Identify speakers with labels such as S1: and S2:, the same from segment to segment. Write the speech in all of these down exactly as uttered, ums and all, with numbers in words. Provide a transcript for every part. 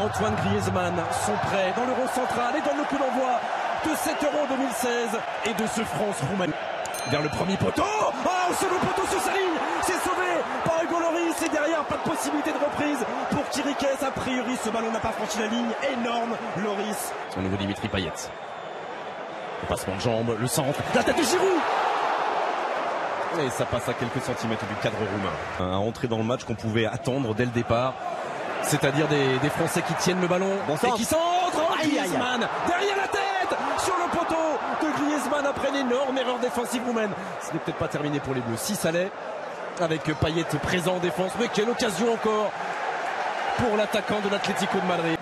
S1: Antoine Griezmann sont prêts dans le rond central et donne le coup d'envoi de cet Euro deux mille seize et de ce France-Roumanie. Vers le premier poteau. Oh, le second poteau sur sa ligne. C'est sauvé par Hugo Lloris. Et derrière, pas de possibilité de reprise pour Chiriches. A priori, ce ballon n'a pas franchi la ligne. Énorme Lloris. Au nouveau Dimitri Payet. Le passement de jambes, le centre, la tête de Giroud. Et ça passe à quelques centimètres du cadre roumain. Un entrée dans le match qu'on pouvait attendre dès le départ. C'est-à-dire des, des Français qui tiennent le ballon bon et qui centrent. Oh, Griezmann derrière la tête sur le poteau de Griezmann après une énorme erreur défensive roumaine. Ce n'est peut-être pas terminé pour les Bleus. Si ça l'est, avec Payet présent en défense. Mais quelle occasion encore pour l'attaquant de l'Atlético de Madrid.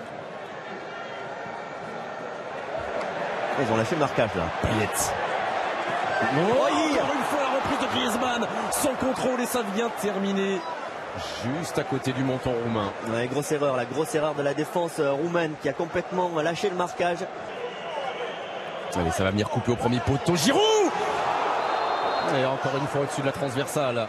S2: Ils ont lâché le marquage là.
S1: Payet. Oh, encore une fois la reprise de Griezmann sans contrôle et ça vient terminer juste à côté du montant roumain.
S2: Ouais, grosse erreur, la grosse erreur de la défense roumaine qui a complètement lâché le marquage.
S1: Allez, ça va venir couper au premier poteau. Giroud. Et encore une fois au-dessus de la transversale.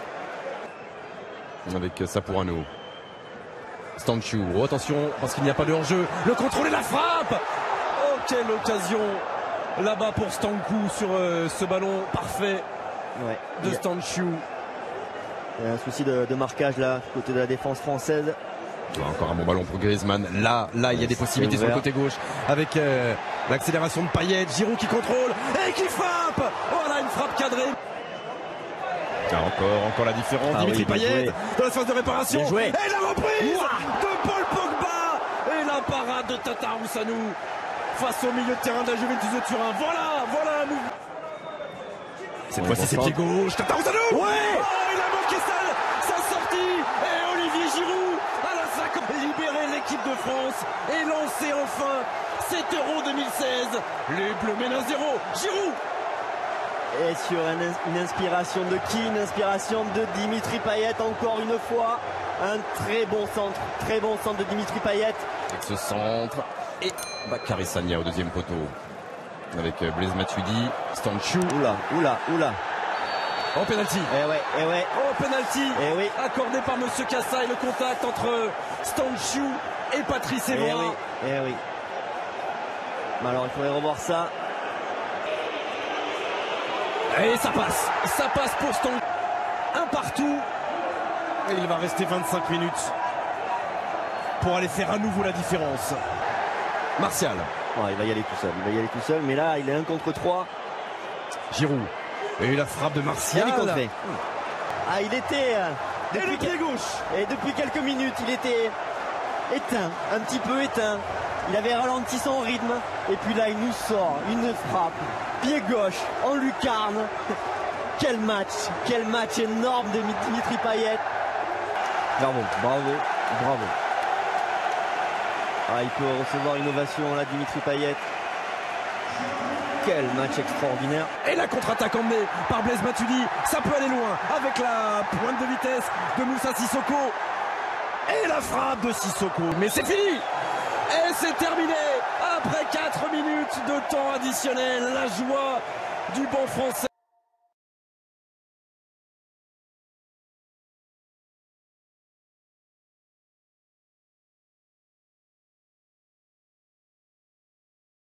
S1: Avec Sapourano. Stanchou. Oh, attention, parce qu'il n'y a pas de hors-jeu. Le contrôle et la frappe. Oh, quelle occasion là-bas pour Stanchou sur euh, ce ballon parfait
S2: ouais,
S1: de Stanchou.
S2: Il y a un souci de, de marquage là, côté de la défense française.
S1: Encore un bon ballon pour Griezmann. Là, là, il y a des possibilités sur le côté gauche avec euh, l'accélération de Payet. Giroud qui contrôle et qui frappe. Voilà une frappe cadrée. Ah, encore, encore la différence. Ah, Dimitri oui, Payet dans la phase de réparation. Et la reprise Ouah de Paul Pogba et la parade de Tata Roussanou face au milieu de terrain de la Juventus de Turin. Voilà, voilà un mouvement. Cette ouais, fois-ci c'est pied gauche. Tata Roussanou. Ouais. Oh, il a manqué sa, sa sortie. Et Olivier Giroud à la cinquantième libérer l'équipe de France et lancer enfin cet Euro deux mille seize. Les Bleus mènent un zéro. Giroud.
S2: Et sur une, une inspiration de qui? Une inspiration de Dimitri Payet encore une fois. Un très bon centre, très bon centre de Dimitri Payet.
S1: Avec ce centre et Bakary Sagna au deuxième poteau. Avec Blaise Matuidi, Stanchou.
S2: Oula, oula, oula.
S1: Oh, penalty.
S2: Eh ouais, eh ouais.
S1: Oh, penalty.
S2: Eh oui.
S1: Accordé par Monsieur Kassaï, le contact entre Stanchou et Patrice Evra.
S2: Eh oui, eh oui. Mais alors il faudrait revoir ça.
S1: Et ça passe, ça passe pour Stanchou. Un partout. Et il va rester vingt-cinq minutes pour aller faire à nouveau la différence. Martial.
S2: Oh, il va y aller tout seul, il va y aller tout seul. Mais là, il est un contre trois.
S1: Giroud. Et la frappe de Martial.
S2: Il ah, il était... Euh,
S1: et le pied gauche.
S2: Et depuis quelques minutes, il était éteint, un petit peu éteint. Il avait ralenti son rythme. Et puis là, il nous sort une frappe. Pied gauche, en lucarne. Quel match, quel match énorme de Dimitri Payet.
S1: Bravo, bravo, bravo.
S2: Ah, il peut recevoir une ovation là, Dimitri Payet. Quel match extraordinaire.
S1: Et la contre-attaque emmenée par Blaise Matuidi. Ça peut aller loin avec la pointe de vitesse de Moussa Sissoko. Et la frappe de Sissoko. Mais c'est fini. Et c'est terminé. Après quatre minutes de temps additionnel. La joie du banc français.